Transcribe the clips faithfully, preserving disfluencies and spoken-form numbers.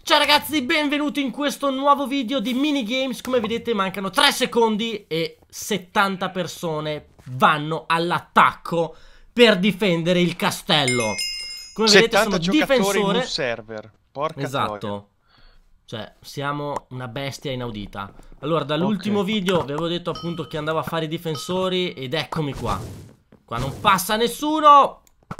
Ciao ragazzi, benvenuti in questo nuovo video di minigames. Come vedete mancano tre secondi e settanta persone vanno all'attacco per difendere il castello. Come vedete sono difensore in un server. Porca esatto troia. Cioè siamo una bestia inaudita. Allora dall'ultimo okay. video vi avevo detto appunto che andavo a fare i difensori ed eccomi qua. Qua non passa nessuno.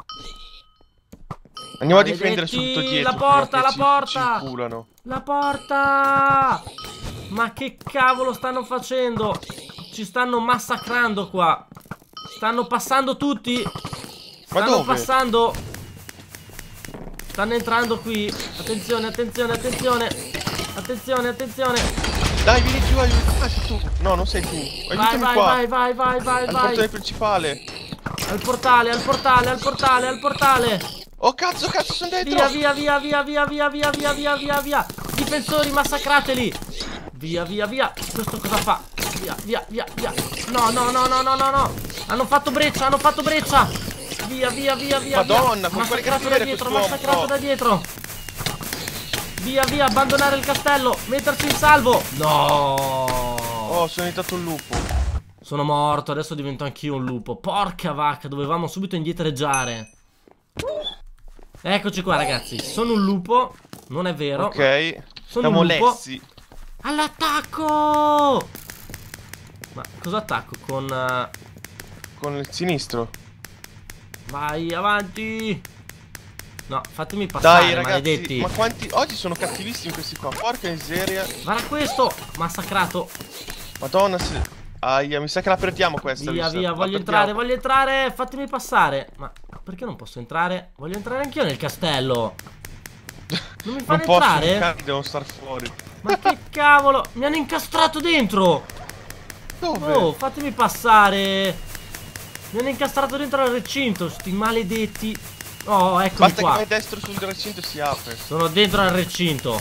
Andiamo Maledetti, a difendere subito dietro. la porta, la ci, porta ci inculano. La porta. Ma che cavolo stanno facendo? Ci stanno massacrando qua. Stanno passando tutti. Stanno Ma dove? passando. Stanno entrando qui. Attenzione, attenzione, attenzione. Attenzione, attenzione. Dai, vieni giù, aiuto. Ah, sei tu. No, non sei tu. Aiutami vai, qua. vai, vai, vai, vai, Al vai. portale principale. Al portale, al portale, al portale, al portale. Oh cazzo, cazzo, sono dentro. Via, via, via, via, via, via, via, via, via, via. Difensori, massacrateli. Via, via, via. Questo cosa fa? Via, via, via, via. No, no, no, no, no, no, no. Hanno fatto breccia, hanno fatto breccia. Via, via, via, via. Madonna, via. con quale Massacrato da cattiveria dietro, quest'uomo, massacrato no. da dietro. Via, via, abbandonare il castello. Metterci in salvo. No. Oh, sono diventato un lupo. Sono morto, adesso divento anch'io un lupo. Porca vacca, dovevamo subito indietreggiare. Eccoci qua ragazzi, sono un lupo. Non è vero. Ok, sono siamo un lupo. lessi. All'attacco. Ma cosa attacco? Con uh... Con il sinistro. Vai avanti. No, fatemi passare. Dai ragazzi, maledetti. ma quanti... Oggi sono cattivissimi questi qua. Porca miseria. Guarda questo, massacrato. Madonna se... Aia, mi sa che la perdiamo questa. Via, vista. via, La voglio perdiamo. entrare, voglio entrare. Fatemi passare. Ma perché non posso entrare? Voglio entrare anch'io nel castello. Non mi fanno Non posso entrare? entrare, devo star fuori. Ma che cavolo, mi hanno incastrato dentro. Dove? Oh, fatemi passare. Mi hanno incastrato dentro al recinto, sti maledetti. Oh, eccomi Basta qua. che vai destro sul recinto si apre. Sono dentro al recinto.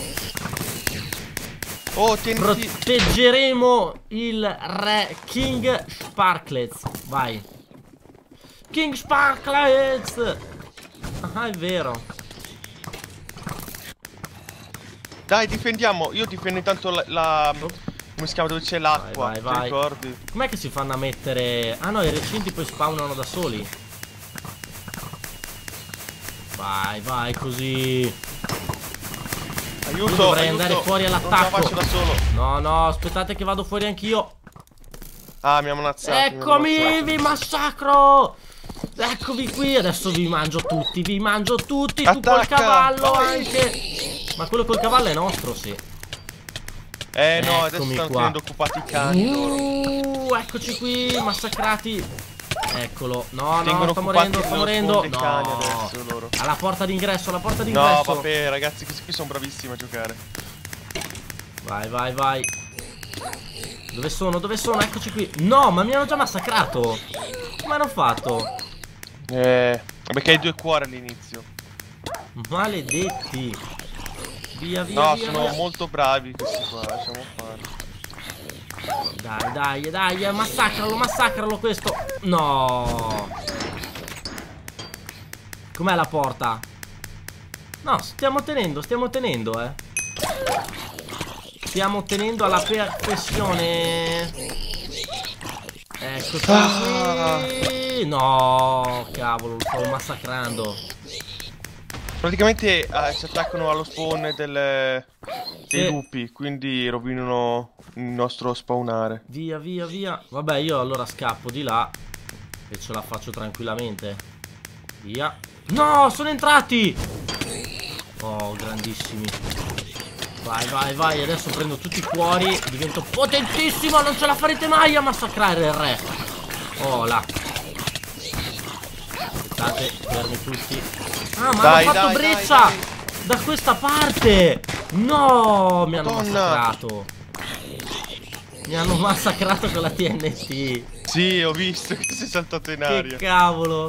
Oh, tieniti. Proteggeremo il re King Sparklets. Vai. King Sparklets. Ah, è vero. Dai, difendiamo. Io difendo intanto la... la... Come si chiama? Dove c'è l'acqua. Vai, Ti vai, vai. ricordi? Com'è che si fanno a mettere... Ah no, i recinti poi spawnano da soli. Vai, vai, così. Aiuto, Io dovrei aiuto. andare fuori Non ce la all'attacco. faccio da solo. No, no, aspettate che vado fuori anch'io. Ah, mi hanno ammazzato. Eccomi, mi hanno ammazzato. vi massacro. Eccovi qui, adesso vi mangio tutti, vi mangio tutti. Tu col Attacca, cavallo vai. anche. Ma quello col cavallo è nostro, sì. Eh no, adesso Eccomi stanno qua. tenendo occupati i cani loro. Uh, eccoci qui, massacrati. Eccolo, no, no, Tengono sto occupati morendo, sto nello morendo. sfondo i cani No, adesso loro. alla porta d'ingresso, alla porta No, d'ingresso. vabbè, ragazzi, questi qui sono bravissimi a giocare. Vai, vai, vai. Dove sono? Dove sono? Eccoci qui. No, ma mi hanno già massacrato. Come hanno fatto? Eh, perché hai due cuori all'inizio. Maledetti. Via, via, No, via, sono via. molto bravi questi qua, lasciamo fare. Dai, dai, dai, massacralo, massacralo questo. No. Com'è la porta? No, stiamo tenendo, stiamo tenendo, eh. Stiamo ottenendo alla perfezione. Eccoci qui. No, cavolo, lo stavo massacrando. Praticamente eh, si attaccano allo spawn del, dei Sì. lupi, quindi rovinano il nostro spawnare. Via, via, via. Vabbè, io allora scappo di là e ce la faccio tranquillamente. Via. No, sono entrati. Oh, grandissimi. Vai, vai, vai. Adesso prendo tutti i cuori. Divento potentissimo. Non ce la farete mai a massacrare il re. Oh, là. Aspettate, fermi tutti. Ah, ma Dai, hanno fatto dai, breccia dai, dai. da questa parte. No, mi hanno Madonna. massacrato. Mi hanno massacrato con la T N T. Sì, ho visto che sei saltato in Che aria. cavolo.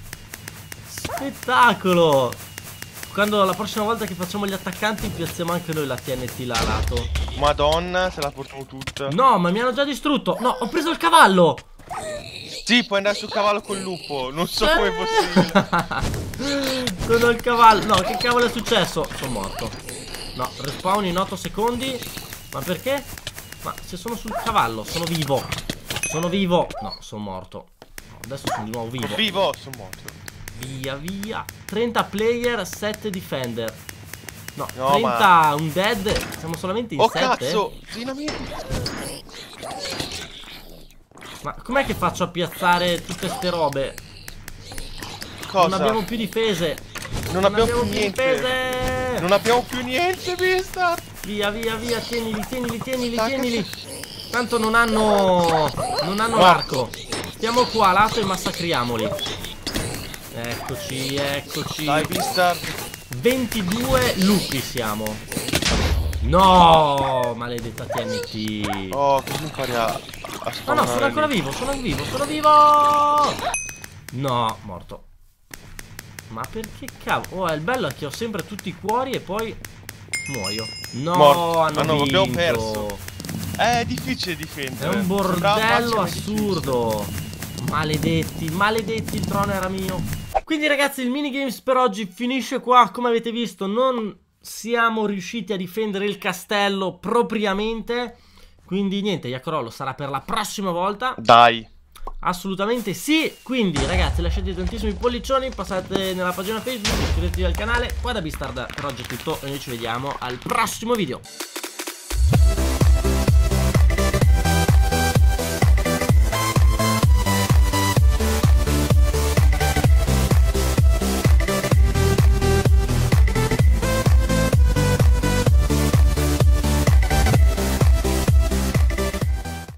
Spettacolo. Quando la prossima volta che facciamo gli attaccanti piazziamo anche noi la T N T là a lato. Madonna, se la portiamo tutta. No, ma mi hanno già distrutto. No, ho preso il cavallo. Sì, puoi andare sul cavallo col lupo. Non so come è possibile. Sono il cavallo. No, che cavolo è successo? Sono morto. No, respawn in otto secondi. Ma perché? Ma se sono sul cavallo, sono vivo. Sono vivo. No, sono morto. No, adesso sono di nuovo vivo. Sono vivo, sono morto. Via, via. trenta player, sette defender. No, No, trenta ma... undead. Siamo solamente in Oh sette. cazzo, dinamite. Ma com'è che faccio a piazzare tutte ste robe? Cosa? Non abbiamo più difese. Non, Non abbiamo, abbiamo più più niente. difese. Non abbiamo più niente, vista. Via, via, via. Tienili, tienili, tienili, Tacca. tienili. Tanto non hanno... Non hanno Guarda. l'arco. Stiamo qua a lato e massacriamoli. Eccoci, eccoci. Dai, vista. ventidue lupi siamo. No, maledetta T N T. Oh, come impari a... a No, no, spawnare sono ancora lì? vivo, sono vivo, sono vivo. No, morto. Ma perché cavolo? Oh, il bello è che ho sempre tutti i cuori e poi muoio. No, Morto. hanno Ah, no, vinto. abbiamo perso. È difficile difendere. È un Sembrava bordello facile, ma è difficile. assurdo. Maledetti, maledetti, il trono era mio. Quindi ragazzi, il minigames per oggi finisce qua. Come avete visto, non siamo riusciti a difendere il castello propriamente. Quindi niente, Iacorolo sarà per la prossima volta. Dai. Assolutamente sì. Quindi ragazzi, lasciate tantissimi pollicioni, passate nella pagina Facebook, iscrivetevi al canale. Qua da Beastars per oggi è tutto e noi ci vediamo al prossimo video.